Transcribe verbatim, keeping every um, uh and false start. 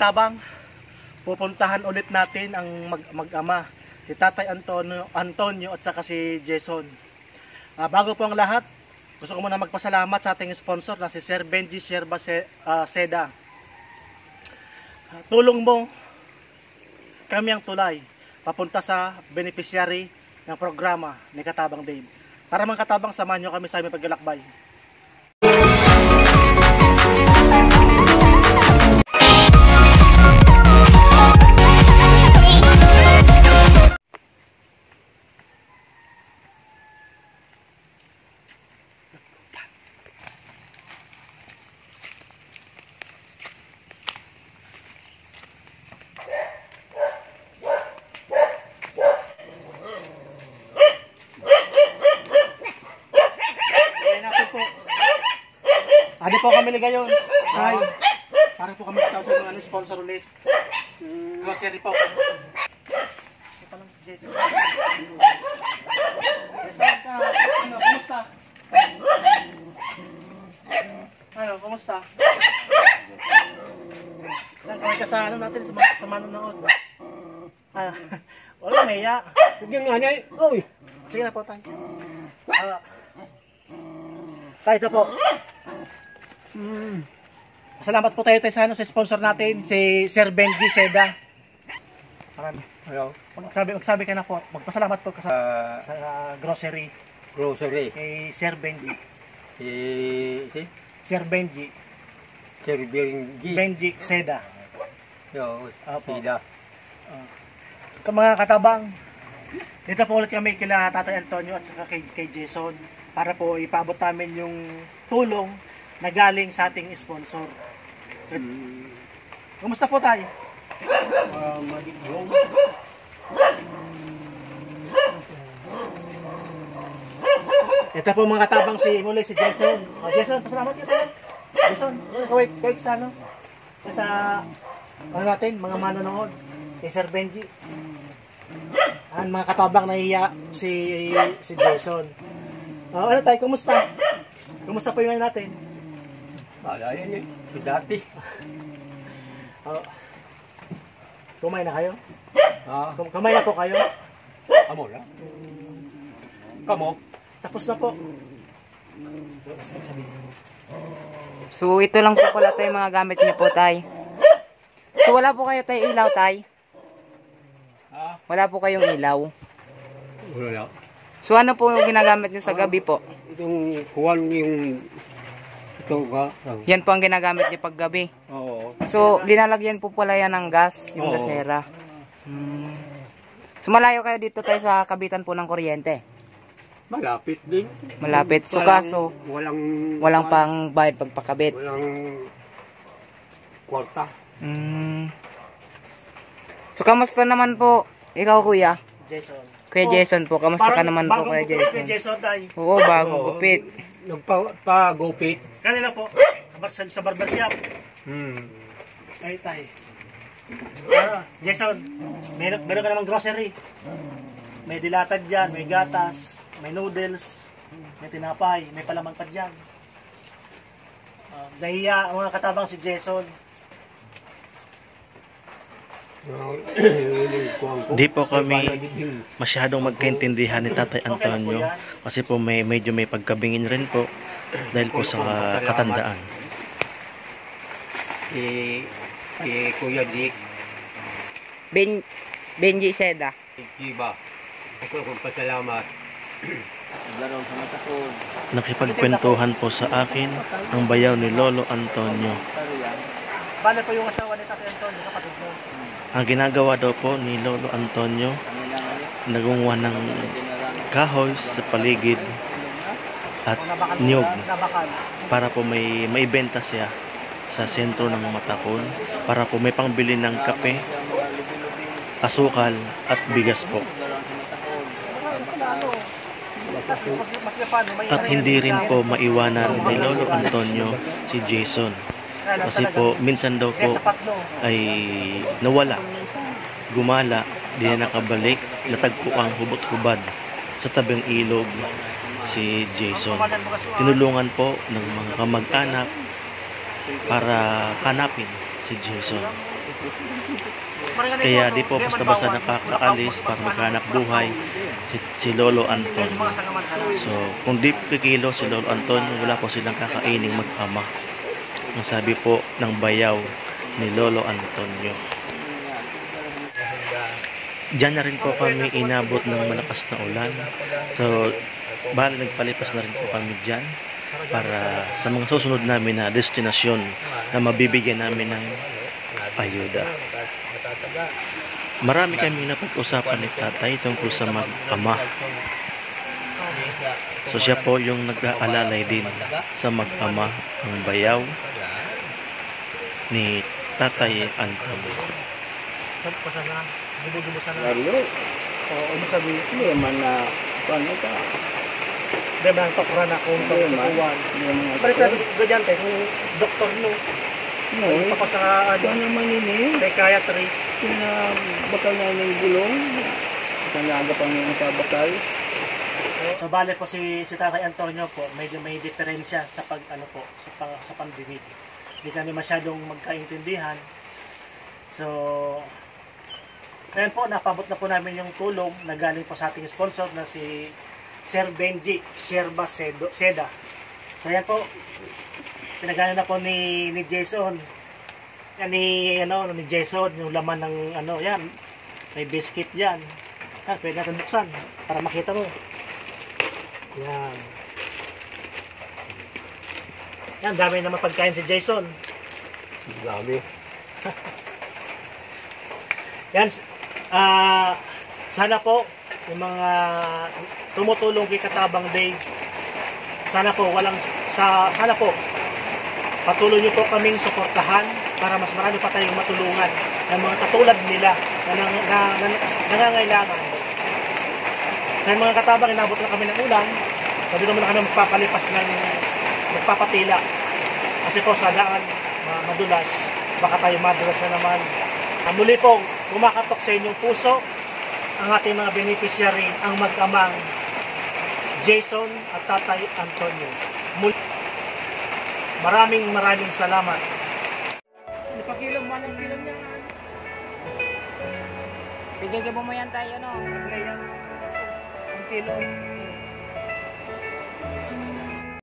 katabang, pupuntahan ulit natin ang mag mag-ama, si Tatay Antonio, Antonio at saka si Jason. Uh, bago po ang lahat, gusto ko muna magpasalamat sa ating sponsor na si Sir Benji Sherba uh, Seda. Uh, tulong mo, kami ang tulay papunta sa beneficiary ng programa ni Katabang Dave. Para mga katabang, samahan nyo kami sa aming paglalakbay. Adi po kami ligayon. Ay, para po kami tawag sa mga sponsor ulit. Grocery po. Ito lang, Jason. Jason ka, ano, kumusta? Ano, kumusta? Nagkawin ka sa ano natin, sa, sa manonood. Ah, wala, maya. Bigyan nga niya, uy. Sige na po, tayo. Ah, tayo ito po. Hmm. Salamat po tayo tayo sa, ano, sa sponsor natin, si Sir Benji Seda. Marami. Hello. Magsabi, magsabi ka na po. Magpasalamat po ka sa, uh, sa uh, grocery. Grocery. Kay Sir Benji. Si, si? Sir Benji. Sir Benji. Benji Seda. Yo, Opo. Seda. Uh, mga katabang, dito po ulit kami kila Tatay Antonio at saka kay, kay Jason para po ipaabot namin yung tulong na galing sa ating sponsor. Hmm. Kumusta po tayo? Uh, Madigong. Ito po mga katabang, si muli si Jason. Oh, Jason, pasalamat kita. Jason, kaway, kaway sa ano? Sa ano natin, mga manonood. Kay Sir Benji. Ang mga katabang nahiya si si Jason. Oh, ano tayo, kumusta? Kumusta po yung natin? Wala yan eh. Si dati. Oh. Kumain na kayo? Ah. Kumain na po kayo? Amo na. Kamo? Tapos na po. So ito lang po pala tayo mga gamit niyo po tay. So wala po kayo tayo ilaw tay? Ah? Wala po kayong ilaw? Wala. So ano po yung ginagamit niyo sa gabi po? Itong kuwan yung ito ka. Yan po ang ginagamit niyo pag gabi? Oo. So linalagyan po pala yan ng gas, yung Oo. gasera. Hmm. So malayo kayo dito tayo sa kabitan po ng kuryente? Malapit din. Malapit. So Walang- kaso Walang... walang pang bayad pagpakabit. Walang... Kwarta. Hmm. So kamusta naman po ikaw kuya? Jason. Kuya Jason po, kamusta ka naman po kuya Jason? Jason? Jason tayo. Oo, bagong Oo. gupit. Nagpa-gupit. Kanina po, sa, sa barbershop. Hmm. Ay tayo. Ano, Jason, meron, meron ka namang grocery. May dilatad dyan, may gatas, may noodles, may tinapay, may palaman pa dyan. Uh, nahiya ang mga katabang si Jason. Di po kami masyadong magkaintindihan ni Tatay Antonio kasi po may medyo may pagkabingin rin po dahil po sa katandaan. Si, si Kuya Dick. Ben, Benji Seda. Si Kiba. Ako kong pasalamat. Nakipagkwentuhan po sa akin ang bayaw ni Lolo Antonio. Bale po yung asawa ni Tatay Antonio, kapatid mo. Ang ginagawa daw po ni Lolo Antonio, nagunguha ng kahoy sa paligid at niyog para po may maibenta siya sa sentro ng Matakon para po may pangbili ng kape, asukal at bigas po. At hindi rin po maiwanan ni Lolo Antonio si Jason. Kasi po, minsan daw po ay nawala, gumala, di na nakabalik, natagpo ang hubot-hubad sa tabing ilog si Jason. Tinulungan po ng mga kamag-anak para hanapin si Jason. Kaya di po basta-basta nakakaalis para maghanap buhay si, si Lolo Anton. So, kung di kikilo si Lolo Anton, wala po silang kakaining mag-ama. Ang sabi po ng bayaw ni Lolo Antonio. Diyan na rin po kami inabot ng malakas na ulan. So, bali nagpalipas na rin po kami dyan para sa mga susunod namin na destinasyon na mabibigyan namin ng ayuda. Marami kami napag-usapan ni tatay tungkol sa mag-ama. So siya po yung nag-aalalay din sa mag-ama ng bayaw ni Tatay Anton. Lalo, Oo, ano sabi? hindi man na, paano ka? Di ba ang tokra na kung ito Hindi sa man. kuwan? Hindi man. Balik na ganyan tayo, kung doktor no. No, Ito pa sa ano, paano man ini? psychiatrist. Kung na bakal na ng gulong, kung naga pang yung bakal. So bale po si si Tatay Antonio po, medyo may diferensya sa pag ano po, sa pang, sa pandinig. Hindi kami masyadong magkaintindihan. So ngayon po, napabot na po namin yung tulong na galing po sa ating sponsor na si Sir Benji Sherba Sedo, Seda. So yan po, pinagano na po ni, ni Jason. Yan ni, ano, ni Jason, yung laman ng ano, yan. May biscuit yan. Yan, pwede natin buksan para makita mo. Yan. Yan, dami naman pagkain si Jason. Grabe. Yan, ah, sana po yung mga tumutulong kay Katabang Dave, sana po walang sa sana po patuloy niyo po kaming suportahan para mas marami pa tayong matulungan ng mga katulad nila na, nang, na, na, nangangailangan. Sa mga katabang, inabot na kami ng ulan, sabi naman na kami magpapalipas ng magpapatila kasi po sa daan ma- madulas, baka tayo madulas na naman. Uh, muli po, kumakatok sa inyong puso ang ating mga beneficiary, ang mag-amang Jason at Tatay Antonio. Muli, maraming maraming salamat. Ipakilang man ang bilang niya. Bigay mo mo yan tayo, no? Ngayon, ang kilo.